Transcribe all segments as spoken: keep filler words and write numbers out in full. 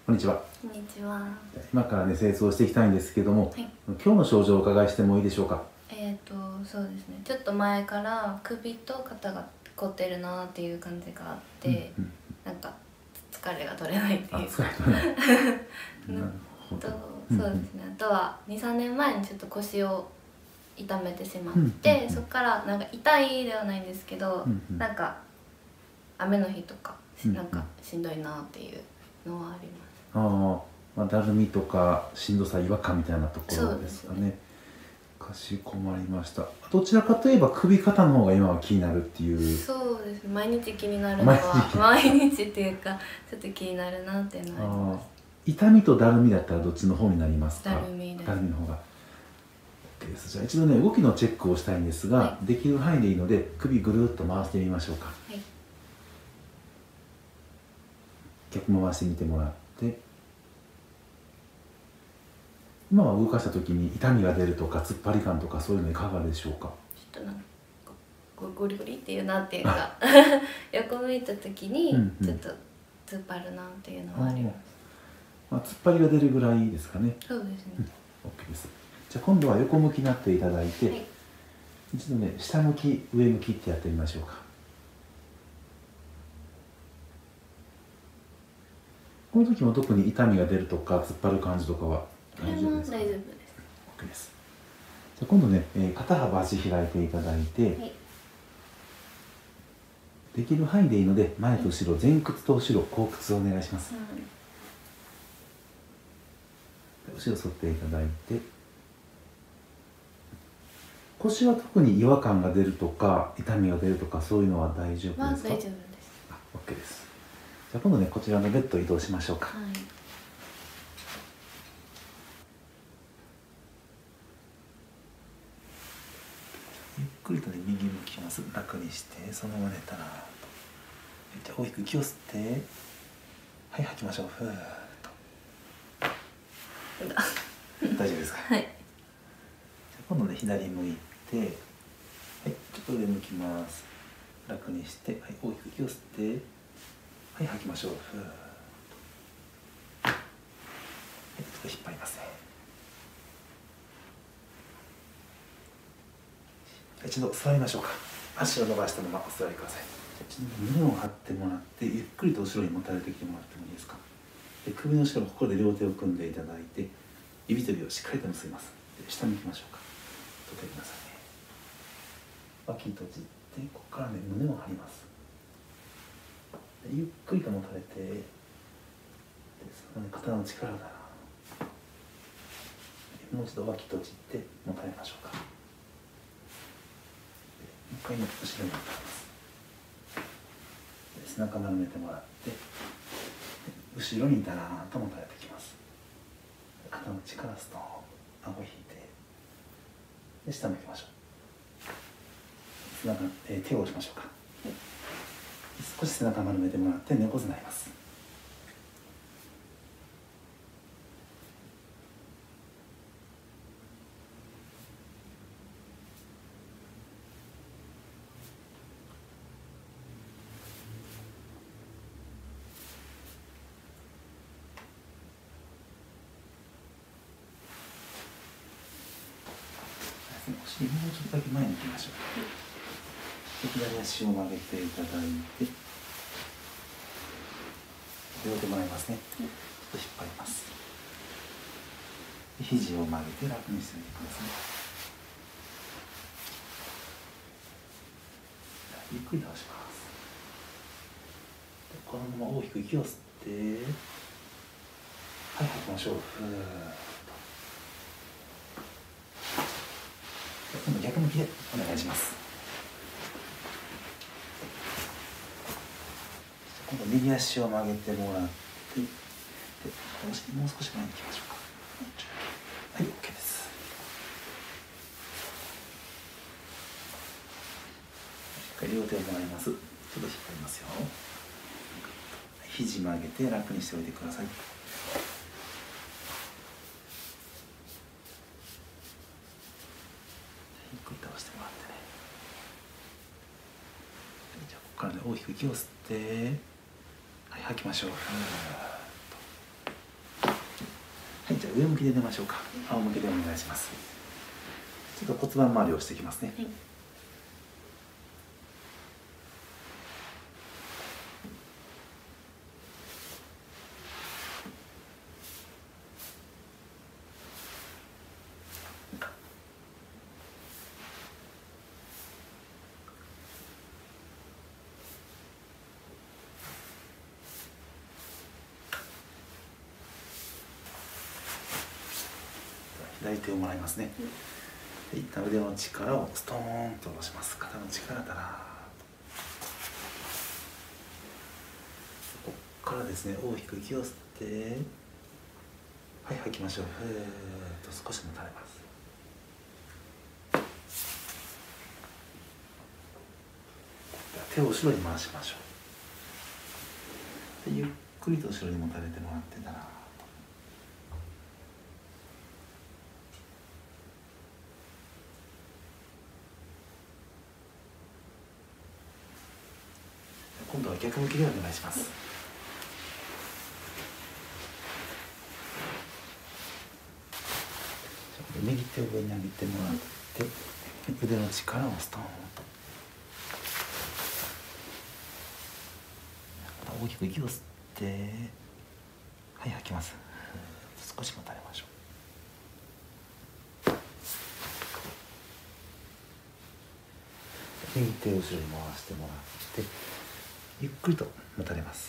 こんにちは。 こんにちは。 今からね、清掃をしていきたいんですけども、 はい、 今日の症状をお伺いしてもいいでしょうか。 えっ、とそうですね。ちょっと前から首と肩が凝ってるなっていう感じがあって、うんうん、なんか疲れが取れないっていう。 あ、疲れ取れない。 なるほど。そうですね。あとはに、さんねんまえにちょっと腰を痛めてしまって、うんうん、そこからなんか痛いではないんですけど、うんうん、なんか雨の日とかなんかしんどいなっていうのはあります。 ああ、まあ、だるみとかしんどさ、違和感みたいなところですかね。かしこまりました。どちらかといえば首肩の方が今は気になるっていう。 そうですね。毎日気になるのは毎日っていうかちょっと気になるなっていうのはあります。 痛みとだるみだったらどっちの方になりますか。 だるみです。 だるみの方が。です。じゃあ一度ね動きのチェックをしたいんですが、はい、できる範囲でいいので首ぐるっと回してみましょうか。はい、逆回してみてもらって。今は動かした時に痛みが出るとか突っ張り感とかそういうのいかがでしょうか。 ちょっとなんかゴリゴリっていうなっていうか横向いた時にちょっと突っ張るなっていうのはあります。 まあ、突っ張りが出るぐらいですかね。 そうですね。 うん、OK です。じゃあ今度は横向きになっていただいて、はい、一度ね下向き上向きってやってみましょうか。この時も特に痛みが出るとか突っ張る感じとかは大丈夫ですか。 大丈夫です。 OK です。じゃあ今度ね、えー、肩幅足開いていただいて、はい、できる範囲でいいので前と後ろ、前屈と後ろ後屈をお願いします。うん、後ろ反っていただいて、腰は特に違和感が出るとか痛みが出るとかそういうのは大丈夫ですか。まあ、大丈夫です。あ、OK です。じゃあ今度ねこちらのベッド移動しましょうか。はい、ゆっくりとね右向きます。楽にしてそのまま寝たらと。じゃあ大きく息を吸ってはい吐きましょう。ふーっと大丈夫ですか。はい、じゃあ今度ね左向いてはいちょっと上向きます。楽にしてはい大きく息を吸ってはい吐きましょう。ふーっとはいちょっと引っ張りますね。一度座りましょうか。足を伸ばしたままお座りください。胸を張ってもらってゆっくりと後ろにもたれてきてもらってもいいですか。で首の後ろ、ここで両手を組んでいただいて指と指をしっかりと結びます。で下向きましょうか。とってくださいね。脇閉じてここからね胸を張ります。でゆっくりともたれてでその、ね、肩の力だな。もう一度脇閉じてもたれましょうか。もう一回ね後ろにもたれます。背中丸めてもらって後ろにだらーんともたれてきます。肩の力ストーン顎引いてで下向きましょう。背中、えー、手を押しましょうか。少し背中丸めてもらって猫背になります。お尻もうちょっとだけ前に行きましょう。左足を曲げていただいて両手もらいますね。ちょっと引っ張ります。肘を曲げて楽にしてみてください。ゆっくり倒します。このまま大きく息を吸ってはい吐きましょう。ふーっと今度逆向きでお願いします。今度右足を曲げてもらってでもう少し前に行きましょうか。はい、OK です。しっかり両手をもらいます。ちょっと引っ張りますよ。肘曲げて楽にしておいてください。ゆっくり倒してもらってね。じゃあここからね大きく息を吸ってはい吐きましょう。ふーっとはい、じゃあ上向きで寝ましょうか。仰向けでお願いします。ちょっと骨盤周りをしていきますね。 はい。 左手をもらいますね。で一旦腕の力をストーンと下ろします。肩の力だらーっと。ここからですね、大きく息を吸って、はい、吐きましょう。ふーっと少しもたれます。手を後ろに回しましょう。でゆっくりと後ろにもたれてもらってたら。今度は逆向きでお願いします。右手を上に上げてもらって、腕の力をストーンと。大きく息を吸って、はい、吐きます。少しもたれましょう。右手を後ろに回してもらって、ゆっくりともたれます。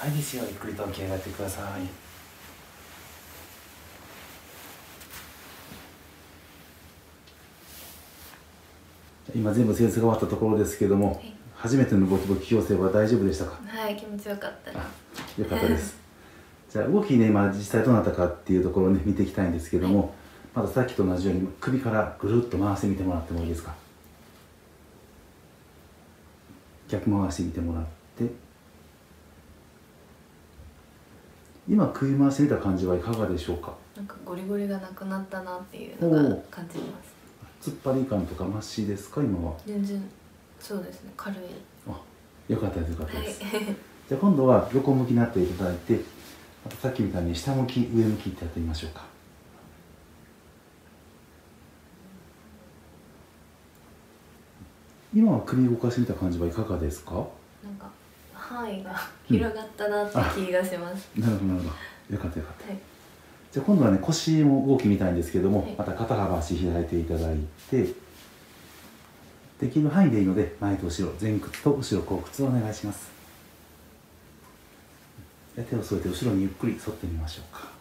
はい、ですよ。ゆっくりと起き上がってください。今全部施術が終わったところですけども、はい、初めてのボキボキ矯正は大丈夫でしたか？ はい、気持ちよかったです。 よかったです。じゃあ動きね、今実際どうなったかっていうところをね見ていきたいんですけども、はい、またさっきと同じように首からぐるっと回してみてもらってもいいですか？逆回してみてもらって、今首回してみた感じはいかがでしょうか？ なんかゴリゴリがなくなったなっていうのが感じます。 突っ張り感とかマシですか今は？ 全然そうですね、軽い。 あ、よかったですよかったです。 はい、 じゃあ今度は横向きになっていただいて、またさっきみたいに下向き上向きってやってみましょうか。今は首動かしてみた感じはいかがですか？ なんか範囲が広がったなって気がします。 うん、なるほどなるほど。よかったよかった。はい、じゃあ今度はね腰も動きみたいんですけども、はい、また肩幅足開いていただいて、できる範囲でいいので前と後ろ、前屈と後ろ後屈をお願いします。で手を添えて後ろにゆっくり反ってみましょうか。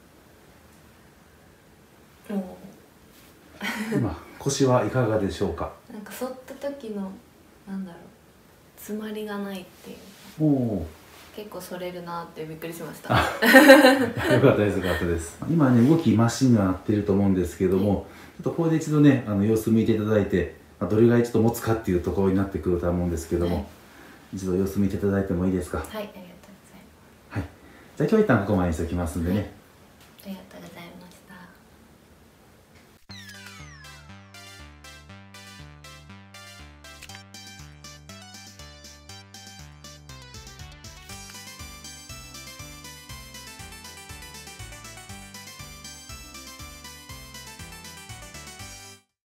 今腰はいかがでしょうか？ なんか反った時のなんだろう、詰まりがないっていうか。おお。結構反れるなってびっくりしました。よかったですよかったです。今ね動きマシにはなってると思うんですけども、はい、ちょっとここで一度ねあの様子見ていただいて、まあ、どれぐらいちょっと持つかっていうところになってくると思うんですけども、はい、一度様子見ていただいてもいいですか？はい、ありがとうございます。はい。じゃあ今日一旦ここまでにしておきますんでね。はい、